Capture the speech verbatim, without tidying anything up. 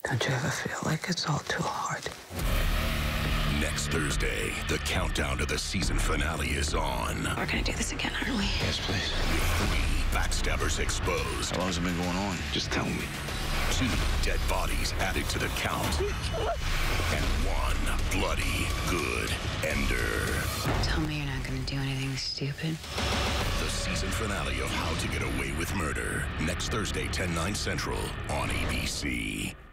Don't you ever feel like it's all too hard? Next Thursday, the countdown to the season finale is on. We're gonna do this again, aren't we? Yes, please. Three backstabbers exposed. How long's it been going on? Just tell me. Two dead bodies added to the count. And one bloody good ender. Tell me you're not gonna do anything stupid. The season finale of How to Get Away with Murder. Next Thursday, ten, nine Central on A B C.